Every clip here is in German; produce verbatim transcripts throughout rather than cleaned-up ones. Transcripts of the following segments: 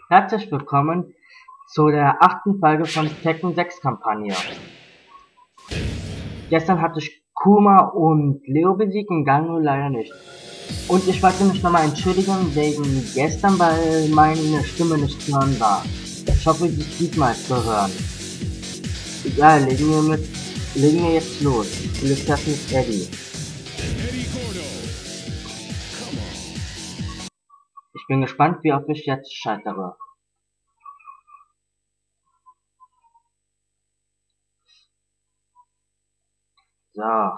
Herzlich willkommen zu der achten Folge von Tekken sechs Kampagne. Gestern hatte ich Kuma und Leo besiegt und Gangu leider nicht. Und ich wollte mich nochmal entschuldigen wegen gestern, weil meine Stimme nicht zu hören war. Ich hoffe, sie ist diesmal zu hören. Egal, legen wir, mit, legen wir jetzt los. Glück das mit Eddie. Ich bin gespannt, wie oft ich jetzt scheitere. So.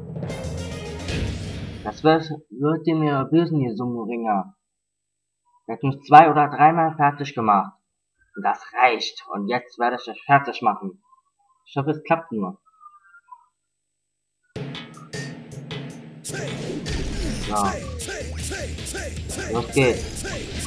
Das wird, wird dem mir bösen, ihr Sumo-Ringer. Er hat mich zwei oder dreimal fertig gemacht. Und das reicht. Und jetzt werde ich euch fertig machen. Ich hoffe, es klappt nur. So. Los geht's.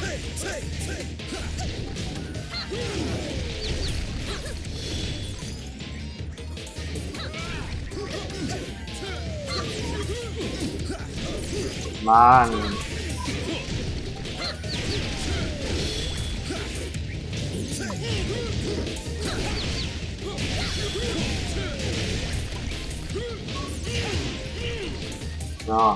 Mann. So.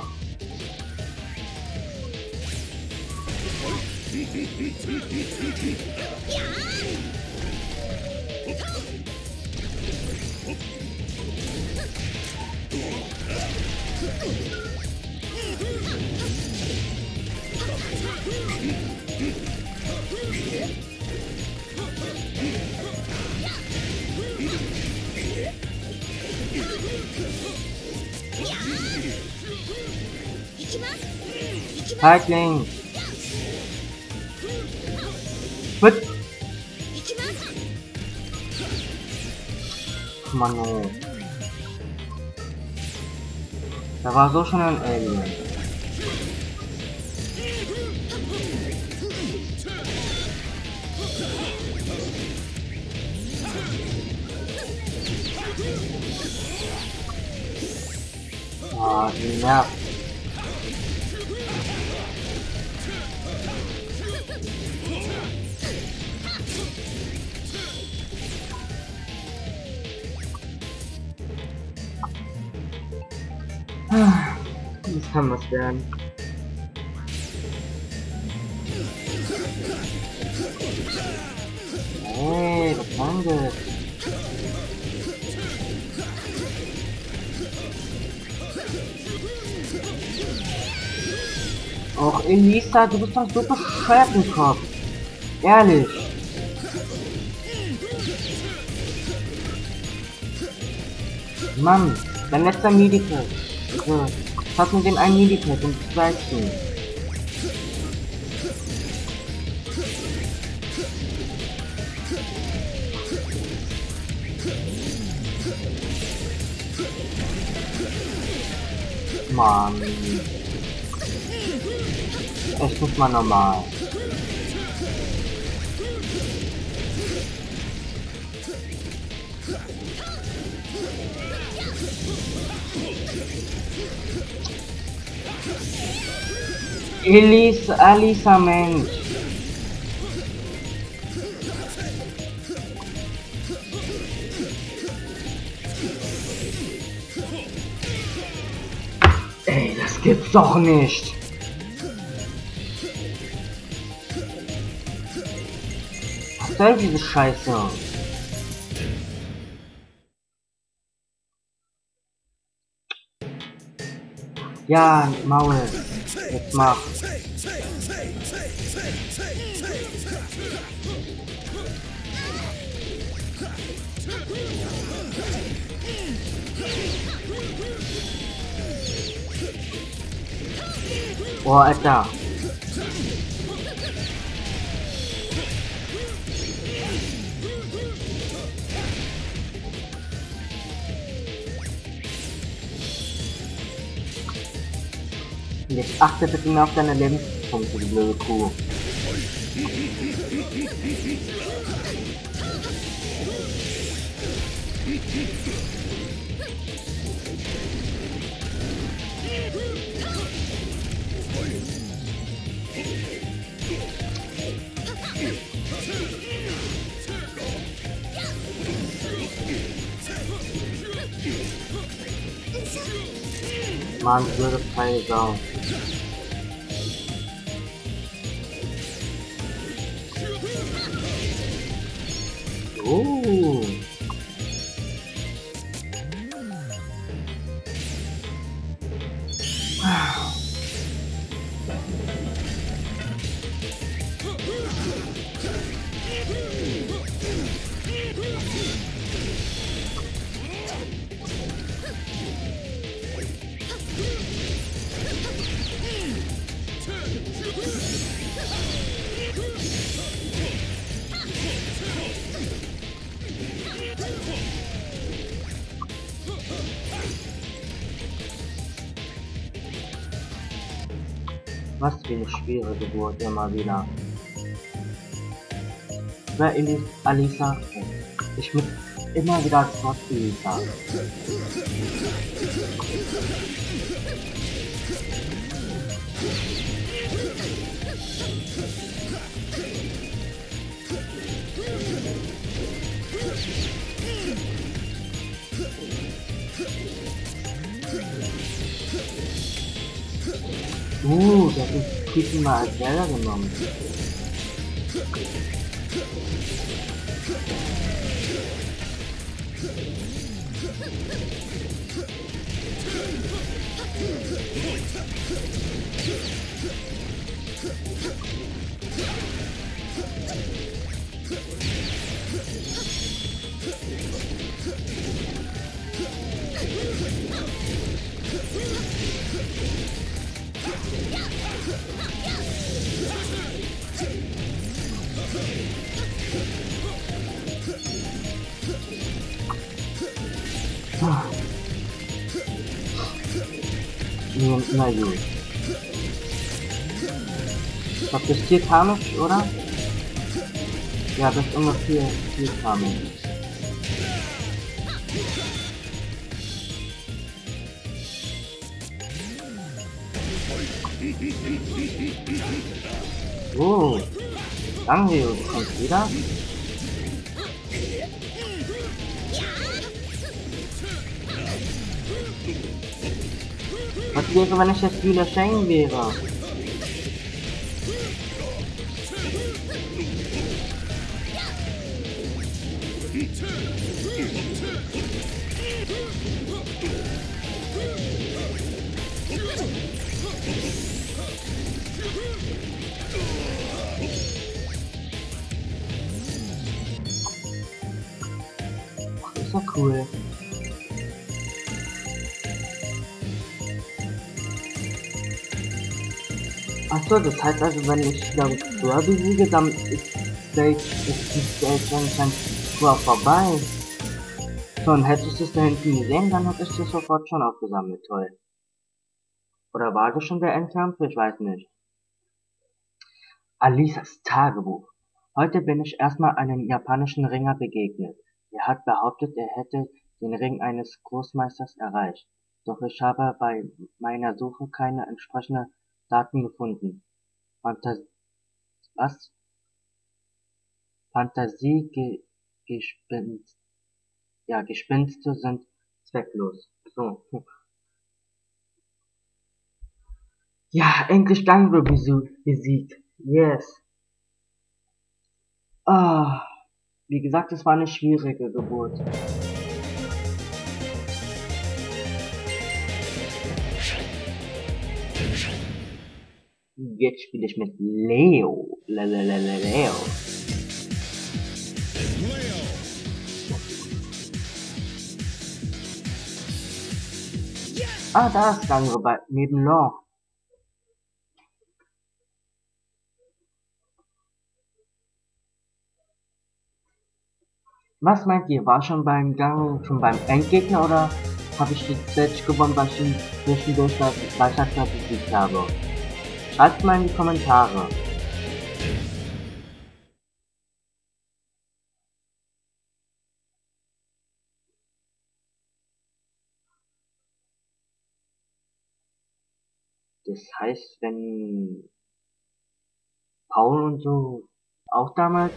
Feigling! Was? Mann, oh. Da war so schon ein Alien. Ah, die nervt. Das kann was werden. Hey, was war denn das? Och, Elisa, du bist doch so bescheuert im Kopf. Ehrlich. Mann, dein letzter Medikit. So, pass mit dem einen Medikit und das weißt du. Mann. Echt nicht mal normal. Elisa, Alisa, Mensch. Ey, das gibt's doch nicht. Was soll diese Scheiße? Ja, Maul. Jetzt mach. Oh, Alter. Jetzt achte bitte mehr auf deine Lebenspunkte, die blöde Kuh. Mann, blöde freie Sau. Oh. Was für eine schwere Geburt immer wieder. Wer Elis Alisa? Ich muss immer wieder als Wort Elisa. Uh, das ist Küchen mal als Zelda genommen. Na, na gut. Ich glaube, das ist hier Kamisch, oder? Ja, das ist immer vier, vier Kamisch. Oh, danke, du kommst wieder. Was wäre, wenn ich jetzt wieder Shane wäre? Ist ja cool. Achso, das heißt also, wenn ich glaube ich früher besiege, dann ist Stage, ist die Stage anscheinend früher vorbei. So, und hätte ich das da hinten gesehen, dann hätte ich das sofort schon aufgesammelt, toll. Oder war das schon der Endkampf? Ich weiß nicht. Alisas Tagebuch. Heute bin ich erstmal einem japanischen Ringer begegnet. Er hat behauptet, er hätte den Ring eines Großmeisters erreicht. Doch ich habe bei meiner Suche keine entsprechenden Daten gefunden. Fantas was? Fantasie-Gespinst ja, Gespinste sind zwecklos. So. Ja, endlich Gango besiegt. Yes. Ah, wie gesagt, es war eine schwierige Geburt. Jetzt spiele ich mit Leo. Lalalala, Leo. Ah, da ist Gango bei neben Law. Was meint ihr? War schon beim Gang, schon beim Endgegner oder habe ich die Stage gewonnen, weil ich ihn zwischendurch das Gleichheit besiegt habe? Schreibt mal in die Kommentare. Das heißt, wenn Paul und so auch damals...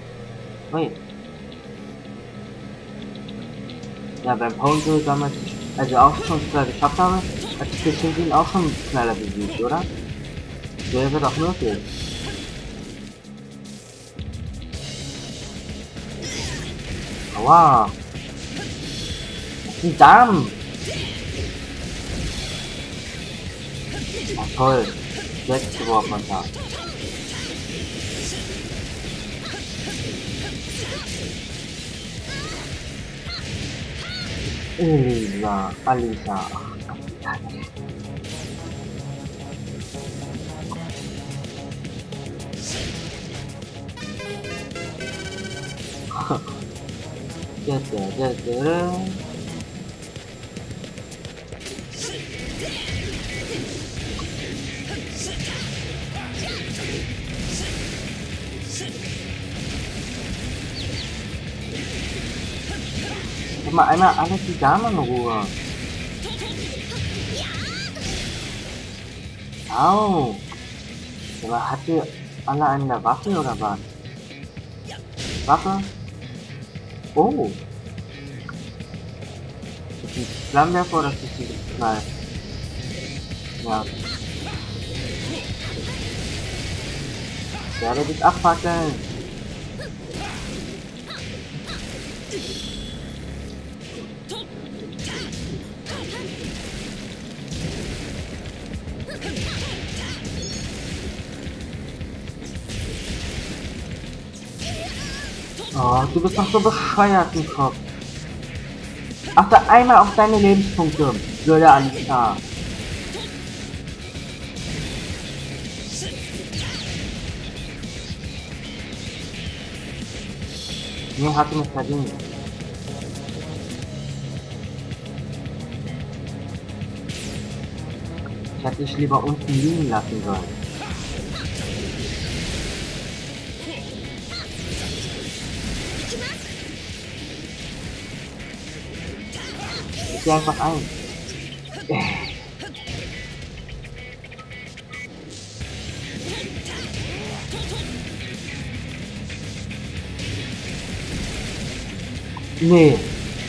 Wait. Ja, wenn Paul und so damals Also auch schon schneller geschafft habe, hat ich ihn auch schon schneller besiegt, oder? Wäre doch möglich. Aua! Das ist ein Darm! Oh, toll! Sechs geworfen hat er. Elisa, Alisa. Da, da, da, da. Guck mal einmal alles die Dame in Ruhe. Au. Aber hat die alle eine Waffe oder was? Waffe? Oh. Ist die Flammenwerfer oder ist die Knall? Ja. Ich werde dich abfackeln. Oh, du bist doch so bescheuert im Kopf. Achte einmal auf deine Lebenspunkte, würde Alisa. Nee, hatte mich verdient. Ich hätte dich lieber unten liegen lassen sollen. Ich geh einfach ein. Nee.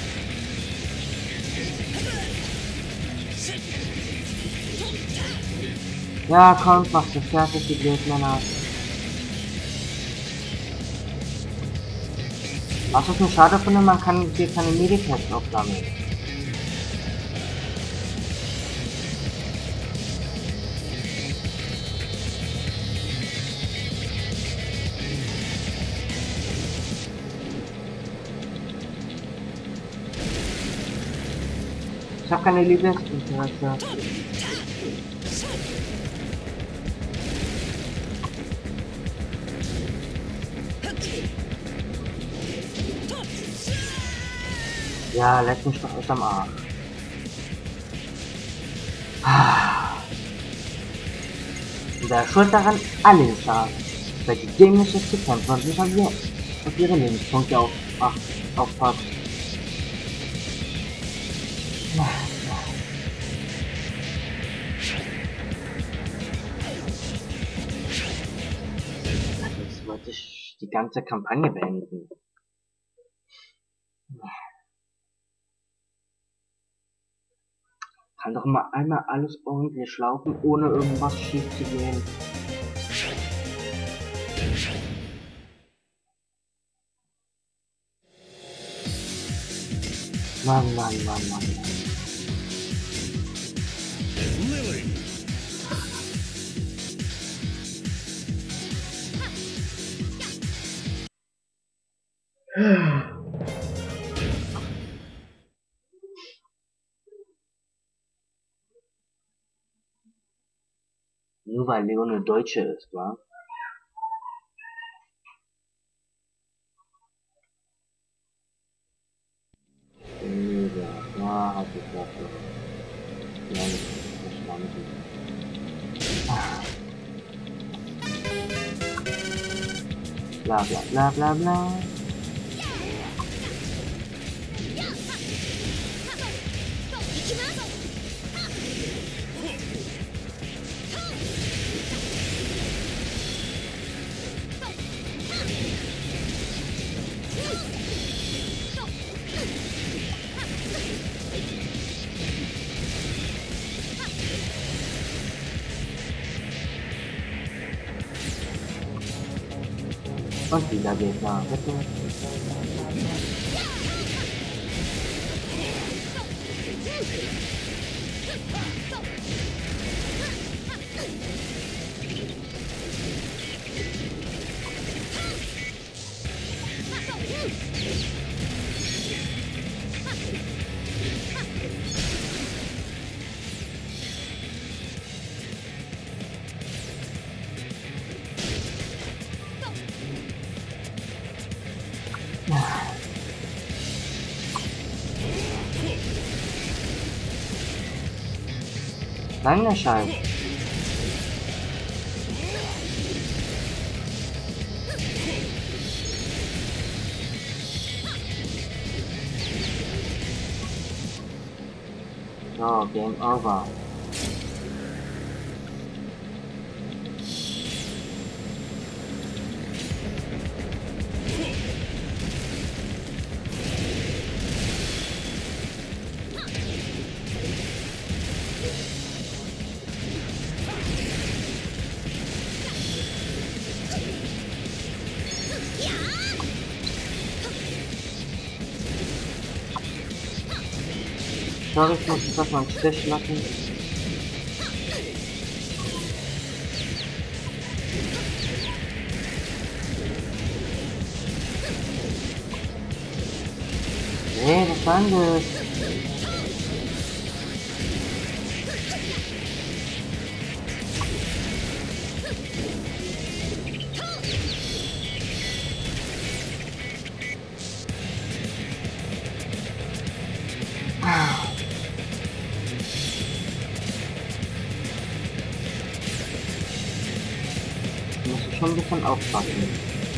Ja, komm, machst du fertig, die Blödmänner. Was ich mir schade finde, man kann hier keine Meditests aufsammeln. Ich habe keine Liebesinteresse. Ja, leck mich doch echt am Arsch. Und wer schuld daran? Alisa. Weil die dämliche zu kämpfen und sich auf ihre, auf ihre Lebenspunkte auf, auf, aufpasst. Jetzt wollte ich die ganze Kampagne beenden. Kann doch mal einmal alles ordentlich laufen, ohne irgendwas schief zu gehen. Mann, Mann, Mann, Mann. Nur weil Leo eine Deutsche ist, wa? Ja, hat ich das schon. Ja, nicht verstanden. Bla bla bla bla bla. Und wieder Gegner, bitte. Lange Scheiß. So, Game Over. Sorry, ich muss das mal einen Stich lassen. Nee, was war denn das? Muss ich schon ein bisschen aufpassen.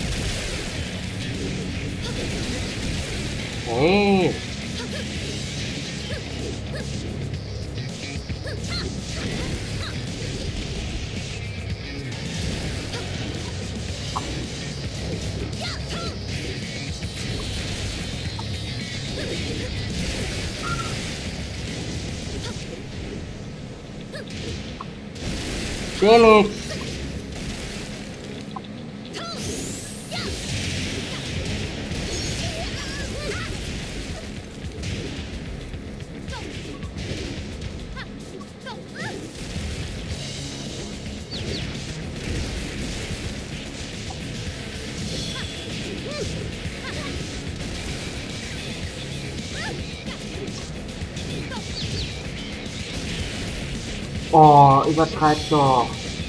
Hey! Phoenix! Oh, übertreibt doch.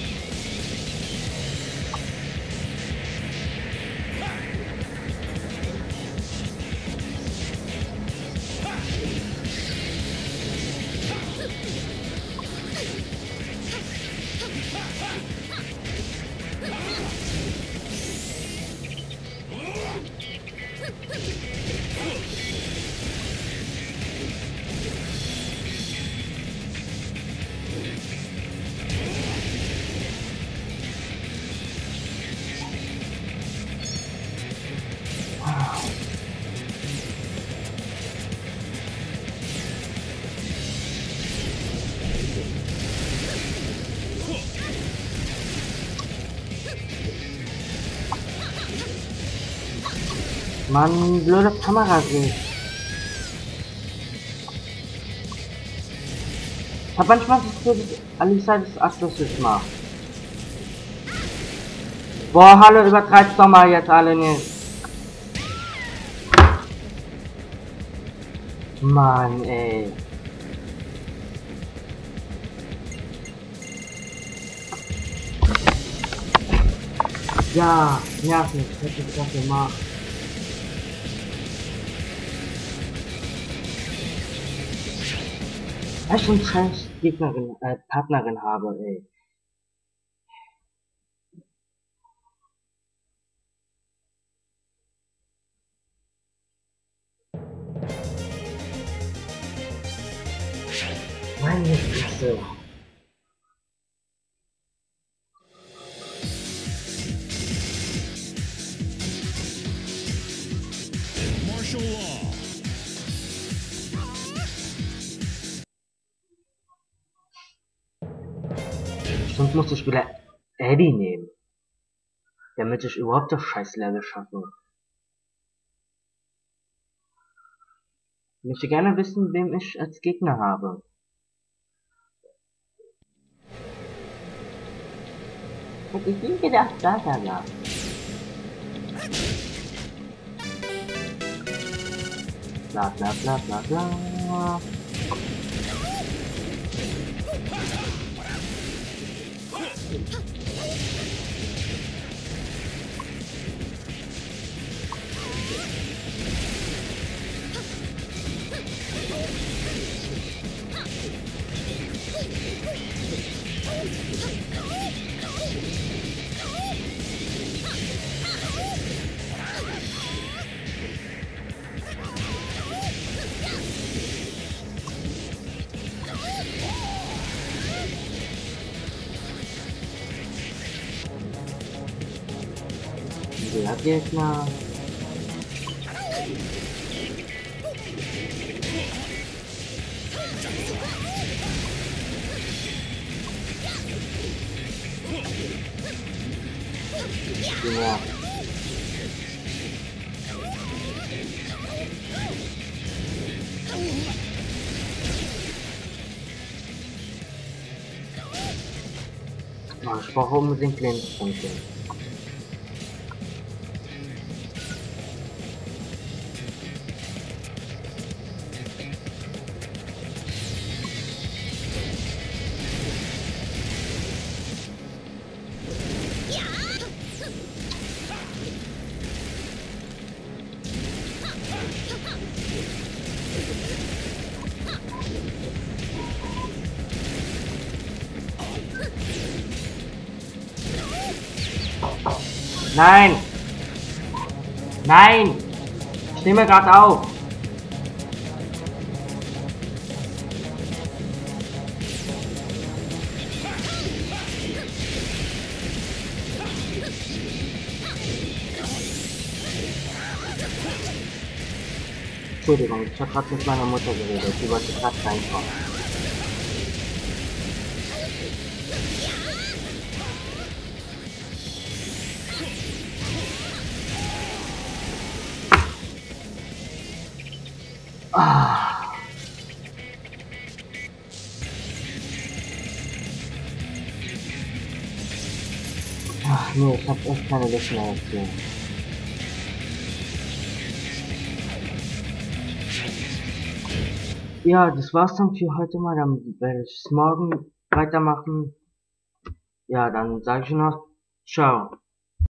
Mann, blöde Kamerasicht. Ich hab manchmal das Gefühl, dass Alisa das aggressiv macht. Boah, hallo, übertreibt's doch mal jetzt alle nicht. Mann, ey. Ja, nerv mich, hätte ich das gemacht. Weil ich schon scheiß Gegnerin, äh, Partnerin habe, ey. Meine Fresse. Martial law. Sonst muss ich wieder Eddie nehmen. damit ich überhaupt das scheiß Level schaffe. Ich möchte gerne wissen, wem ich als Gegner habe. Hätte ich nie gedacht, da, da, da. Bla bla bla bla bla. Der Gegner. Ja. Oh, ich brauche unbedingt Lebenspunkte. Nein! Nein! Ich nehme gerade auf! Entschuldigung, ich habe gerade mit meiner Mutter geredet, die wollte gerade reinkommen. Ah. Ach nee, ich hab echt keine Lust mehr dazu. Ja, das war's dann für heute mal, dann werde ich es morgen weitermachen. Ja, dann sage ich noch, ciao.